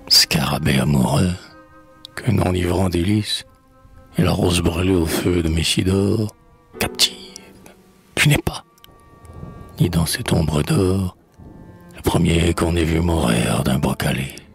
Scarabée amoureux, qu'un enivrant délice, et la rose brûlée au feu de Messidor, captive, tu n'es pas, ni dans cette ombre d'or, le premier qu'on ait vu mourir d'un bois calé.